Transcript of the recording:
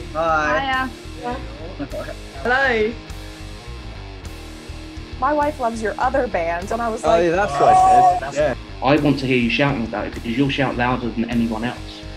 Hi. Hiya. Hello. My wife loves your other band, and I was Oh, like, yeah, that's what I said. Yeah. I want to hear you shouting about it because you'll shout louder than anyone else.